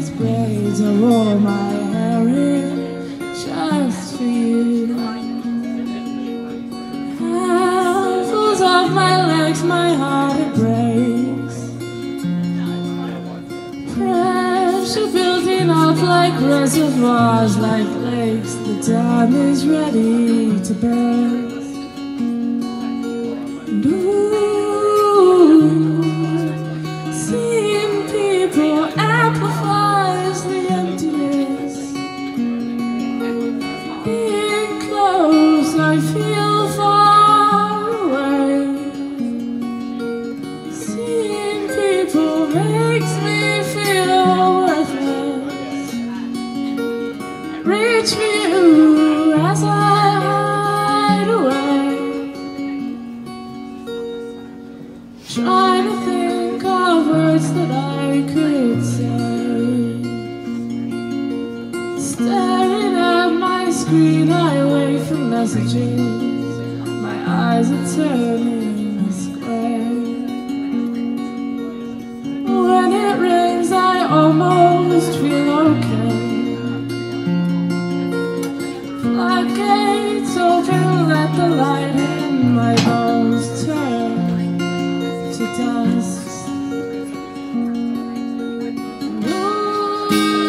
these braids, I wore my hair in just for you. Handfuls of my legs, my heart it breaks. Pressure building up like reservoirs, like lakes. The dam is ready to burst. And seeing people amplifies the emptiness. Being close, I feel far away. Seeing people makes me feel worthless. Reach for you as I hide away, trying to think of words that I could say. Staring at my screen, I wait for messages. My eyes are turning this gray. When it rings, I almost feel okay. Floodgates open, let the light in. My bones turn to dust. Ooh.